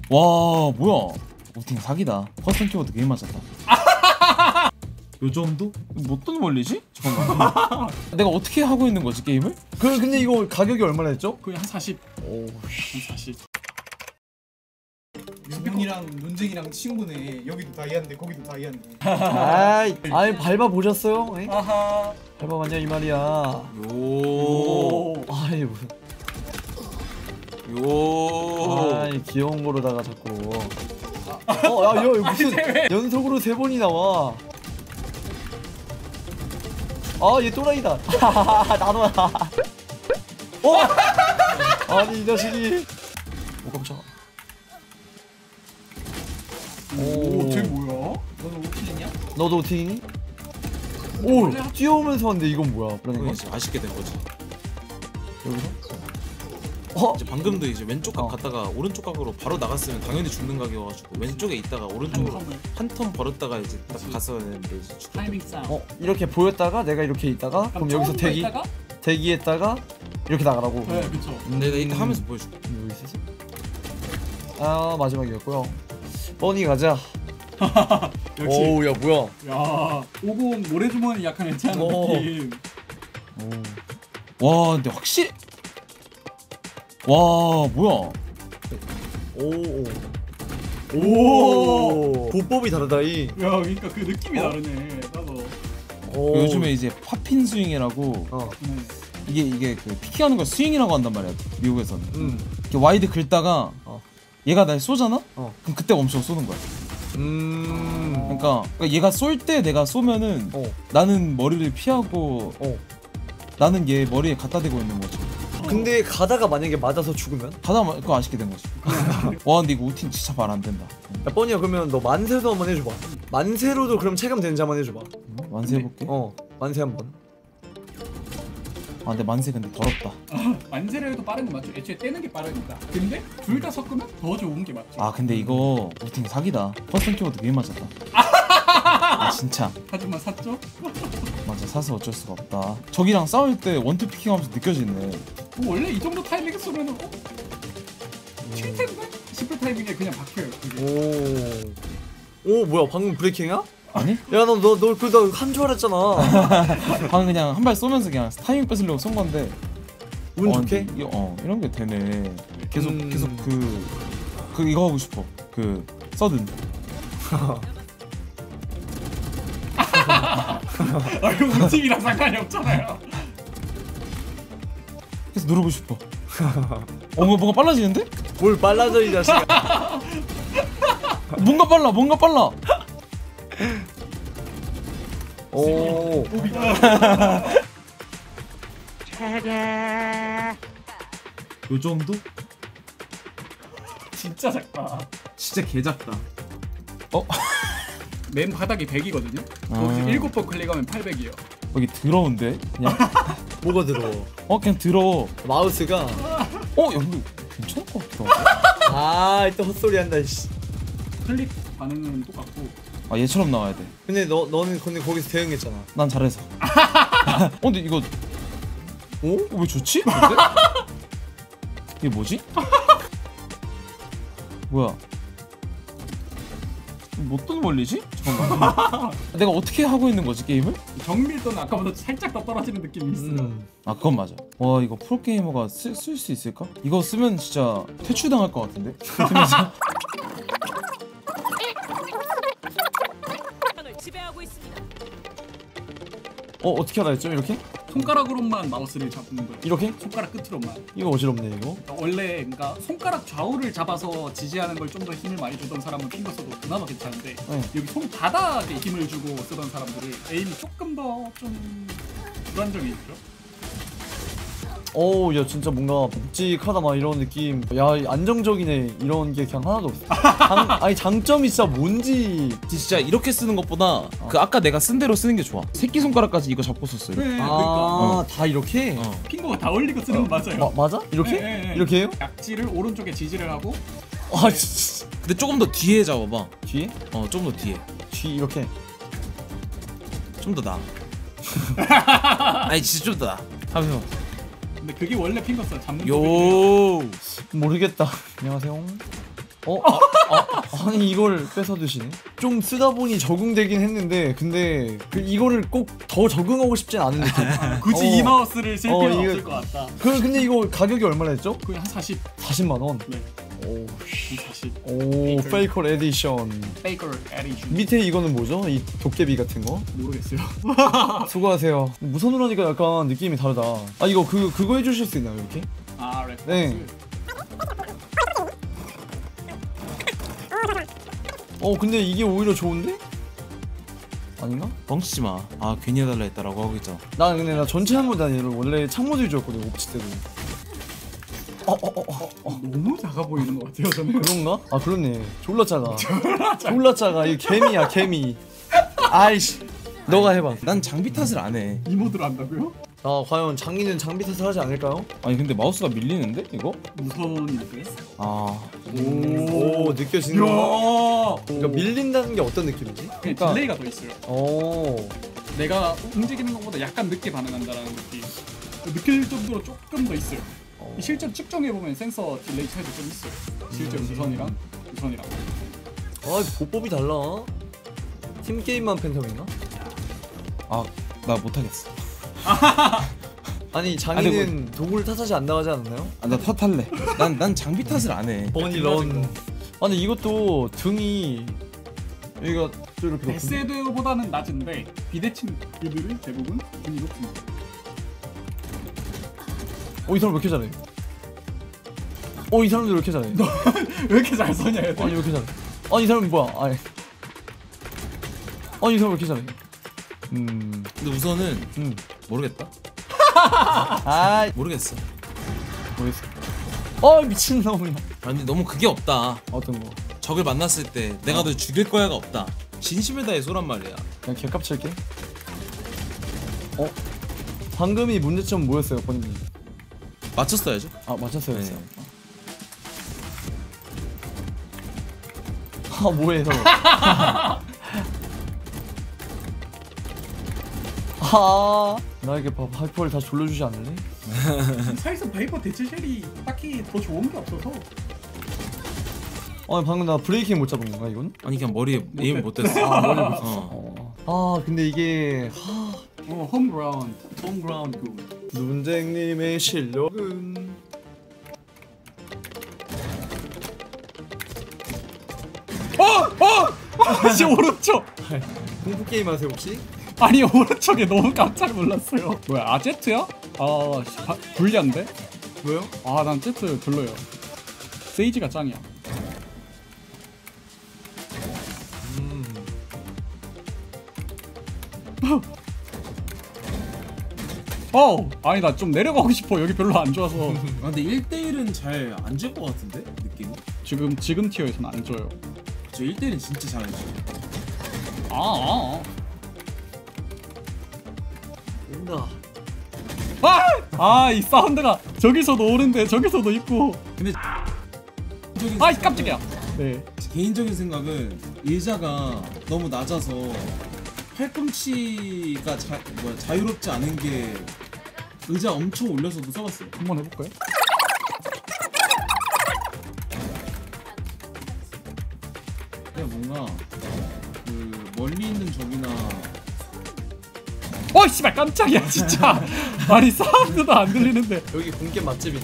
와 뭐야 우팅 사기다. 커스텀 키보드 게임 맞았다. 요 정도? 어떤 원리지? 잠깐만. 내가 어떻게 하고 있는 거지 게임을? 근데 이거 가격이 얼마나 했죠? 거의 한 40. 오, 한 40. 형이랑 논쟁이랑 친구네. 여기도 다이아인데 거기도 다이아인데. 아이 밟아 보셨어요? 에? 아하. 밟아봤냐 이 말이야. 요. 아이 무슨. 요. 아이 귀여운 거로다가 자꾸. 야 이거 무슨 연속으로 3번이 나와. 얘 또라이다. 나도야. 아니 이 자식이. 오 깜짝아. 오, 쟤 뭐야? 너도 오픈했냐? 너도 오팅이니? 오 뛰어오면서 왔는데 이건 뭐야? 그러는 거? 이제 아쉽게 된 거지. 여기서? 이제 방금도 이제 왼쪽 각 갔다가 오른쪽 각으로 바로 나갔으면 당연히 죽는 각이어가지고 왼쪽에 있다가 오른쪽으로 한 턴 벌었다가 이제 딱 갔어야 되는데 이제 죽었다. 타이밍 싸움. 이렇게 보였다가 내가 이렇게 있다가 그럼 여기서 대기했다가 이렇게 나가라고. 네, 그쵸. 내가 이따 하면서 보여줄게. 여기 있었어? 마지막이었고요. 뻔히 가자. 역시. 오우 야 뭐야? 야, 50 모래주머니 약간 괜찮은 느낌. 와 근데 확실히 와 뭐야? 오 보법이 다르다 이. 야, 그러니까 그 느낌이 다르네. 나도. 요즘에 이제 팝핀 스윙이라고 이게 그 피킹하는 걸 스윙이라고 한단 말이야 미국에서는. 이렇게 와이드 긁다가 얘가 날 쏘잖아? 그럼 그때 멈춰 쏘는 거야. 그러니까 얘가 쏠 때 내가 쏘면은 나는 머리를 피하고 나는 얘 머리에 갖다 대고 있는 거지. 근데 가다가 만약에 맞아서 죽으면? 그거 아쉽게 된 거지. 와 근데 이거 우팅 진짜 말 안 된다. 야 뻔히야 그러면 너 만세도 한번 해줘봐. 만세로도 그럼 체감 되는지 한번 해줘봐. 만세 해볼게. 만세 한번. 근데 만세 근데 더럽다. 만세를 해도 빠른 게 맞죠? 애초에 떼는 게 빠르니까. 근데 둘 다 섞으면 더 좋은 게 맞죠. 근데 이거 우팅 사기다. 커스텀 키보드 게임 맞았다. 진짜. 하지만 샀죠? 맞아 사서 어쩔 수가 없다. 적이랑 싸울 때 원투 피킹하면서 느껴지네. 원래 이 정도 타이밍에 쏘면은 칠 텐데? 싶을 타이밍에 그냥 박혀요. 그게. 오 뭐야 방금 브레이킹이야? 아니? 야 너 그거 한 줄 알았잖아. 방금 그냥 한 발 쏘면서 그냥 타이밍 뺏으려고 쏜 건데. 운 좋게? 이런 게 되네. 계속 이거 하고 싶어. 그 서든. 이거 우팅이랑 상관이 없잖아요. 계속 누르고 싶어. 뭔가 빨라지는데? 뭘 빨라져 이 자식아. 뭔가 빨라. 오. 요 정도? 진짜 작다. 진짜 개 작다. 맨 바닥이 100이거든요. 거기서 7번 클릭하면 800이에요. 여기 더러운데 그냥? 뭐가 더러워? 그냥 더러워. 마우스가. 야 근데 괜찮을 것 같아. 또 헛소리 한다 씨. 클릭 반응은 똑같고. 얘처럼 나와야 돼. 근데 너는 거기서 대응했잖아. 난 잘해서. 근데 이거 왜 좋지? 이게 뭐지? 뭐야? 어떤 원리지? 잠깐만. 내가 어떻게 하고 있는 거지 게임을? 정밀도는 아까보다 살짝 더 떨어지는 느낌이 있어요. 그건 맞아. 와 이거 프로게이머가 쓸 수 있을까? 이거 쓰면 진짜 퇴출당할 것 같은데? 지배하고 있습니다. 어떻게 하라 했죠 이렇게? 손가락으로만 마우스를 잡는 거예요. 이렇게? 손가락 끝으로만. 이거 어지럽네 이거. 원래 그러니까 손가락 좌우를 잡아서 지지하는 걸 좀 더 힘을 많이 주던 사람은 핑거 써도 그나마 괜찮은데 여기 손바닥에 힘을 주고 쓰던 사람들을 에임이 조금 더 좀 불안정이 있죠. 야 진짜 뭔가 묵직하다 막 이런 느낌. 야 안정적이네 이런 게 그냥 하나도 없어. 아니 장점이 진짜 뭔지. 진짜 이렇게 쓰는 것보다 그 아까 내가 쓴 대로 쓰는 게 좋아. 새끼손가락까지 이거 잡고 썼어요. 그러니까 다 이렇게? 핑거가 다 올리고 쓰는 건 맞아요. 맞아? 이렇게? 네. 이렇게 해요? 약지를 오른쪽에 지지를 하고. 진짜. 근데 조금 더 뒤에 잡아봐. 뒤에? 조금 더 뒤에. 뒤 이렇게. 좀 더 나아. 아니 진짜 좀 더 나아. 하면서. 근데 그게 원래 핑거 써 잡는 요. 법인데. 모르겠다. 안녕하세요. 아니 이걸 뺏어 드시네. 좀 쓰다 보니 적응되긴 했는데 근데 이거를 꼭 더 적응하고 싶진 않은 느낌. 굳이 이 마우스를 쓸 필요는 이게- 없을 것 같다. 근데 이거 가격이 얼마나 했죠? 거의 한 40. 40만 원. 네. 오, 한 40. 오 페이커 에디션. 페이커 에디션. 밑에 이거는 뭐죠? 이 도깨비 같은 거? 모르겠어요. 수고하세요. 무선으로 하니까 약간 느낌이 다르다. 아 이거 그거 해주실 수 있나요 이렇게? 아 레퍼런스. 네. 근데 이게 오히려 좋은데? 아닌가? 멍치지 마. 아 괜히 해달라 했다라고 하고 있잖아. 근데 나 전체 한모드 아니라 원래 창모드 줬거든 옵치 때도. 너무 작아 보이는 것 같아요 저는. 그런가? 아 그렇네. 졸라 작아. 졸라 작아. 이 개미야 개미. 아이씨. 너가 해봐. 난 장비 탓을 안 해. 이 모드로 한다고요? 과연 장인은 장비 탓을 하지 않을까요? 아니 근데 마우스가 밀리는데 이거? 무선인데. 아 오 느껴지는 거. 그러니까 밀린다는 게 어떤 느낌이지? 그러니까 딜레이가 더 있어요. 오. 내가 움직이는 것보다 약간 늦게 반응한다라는 느낌. 느낄 정도로 조금 더 있어요. 실제로 측정해 보면 센서 딜레이 차이도 좀 있어요. 실제로 무선이랑. 보법이 달라. 팀 게임만 팬텀인가? 나 못하겠어. 아니 장인은 도구를 탓하지 안 나가지 않았나요? 나 탓할래. 난 장비 탓을 안 해. 버니런. 근데 이것도 등이 여기가 또 이렇게 높은데? SED보다는 낮은데 비대칭들은 대부분 등이 높습니다. 이 사람 왜 이렇게 잘해? 이 사람들 왜 이렇게 잘해? 왜 이렇게 잘 써냐 얘들? 아니 왜 이렇게 잘해? 이 사람이 뭐야? 아니 이 사람 왜 이렇게 잘해? 근데 우선은 모르겠다. 모르겠어. 모르겠어. 미친놈이야. 아니 너무 그게 없다. 어떤 거? 적을 만났을 때 내가 널 죽일 거야가 없다. 진심을 다해 쏘란 말이야. 그냥 개값 칠게. 방금이 문제점 뭐였어요, 본인이? 맞췄어야죠. 맞췄어요. 네. 뭐해 서로. 나에게 하이퍼를 다시 돌려주지 않을래? 사실상 바이퍼 대체 쉘이 딱히 더 좋은 게 없어서. 방금 나 브레이킹 못 잡은 건가 이건? 아니 그냥 머리에 에임 못했어. 머리 못 근데 이게 홈그라운드 굿. 눈쟁님의 실력은 진짜 오른쪽. 공포 게임 하세요 혹시? 아니 오른쪽에 너무 깜짝 놀랐어요. 뭐야 제트야? 불리한데? 왜요? 난 제트 별로예요. 세이지가 짱이야. 아니 나 좀 내려가고 싶어. 여기 별로 안 좋아서. 근데 1대1은 잘 안 질 것 같은데 느낌이. 지금 티어에서는 안 줘요. 저 1대1은 진짜 잘하지. 온다. 이 사운드가 저기서도 오는데 저기서도 있고. 근데 깜짝이야. 네. 개인적인 생각은 의자가 너무 낮아서 팔꿈치가 자유롭지 않은 게 의자 엄청 올려서도 써봤어요. 한번 해볼까요? 그냥 뭔가 그 멀리 있는 적이나 씨발 깜짝이야 진짜. 아니 사운드도 안 들리는데. 여기 공개 맛집이네.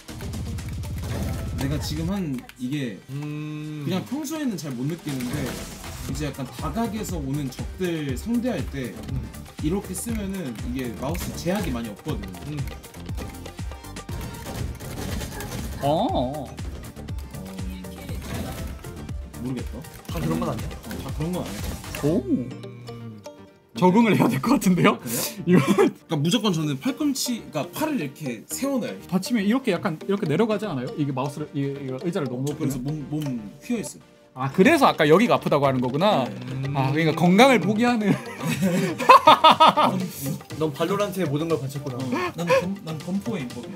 내가 지금 한 이게 그냥 평소에는 잘 못 느끼는데 이제 약간 다각에서 오는 적들 상대할 때 이렇게 쓰면은 이게 마우스 제약이 많이 없거든. 모르겠다. 다 그런 건 아니야? 다 그런 건 아니야. 오. 적응을 해야 될 것 같은데요? 그래요? 이거 그러니까 무조건 저는 그러니까 팔을 이렇게 세워놔요. 받치면 이렇게 약간 이렇게 내려가지 않아요? 이게 마우스를 이거 의자를 너무 높게. 그래서 몸 휘어 있어. 그래서 아까 여기가 아프다고 하는 거구나. 그러니까 건강을 포기하는. 넌 발로란트의 모든 걸 바쳤구나. 난 검포에 있거든.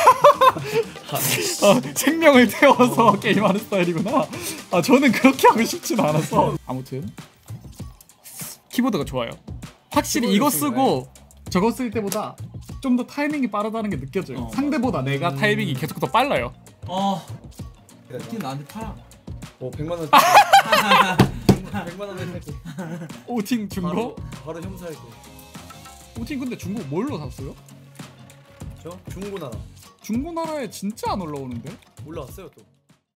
생명을 태워서 게임하는 스타일이구나. 저는 그렇게 하고 싶진 않아서. 아무튼 키보드가 좋아요. 확실히 이거 쓰고 저거 쓸 때보다 좀 더 타이밍이 빠르다는 게 느껴져요. 상대보다 내가 타이밍이 계속 더 빨라요. 이게 나한테 팔아. 100만 원. 100만 원에 살게. 오팅 중고? 바로 형사할게. 오팅 근데 중고 뭘로 샀어요? 저 중고나라. 중고나라에 진짜 안 올라오는데? 올라왔어요 또.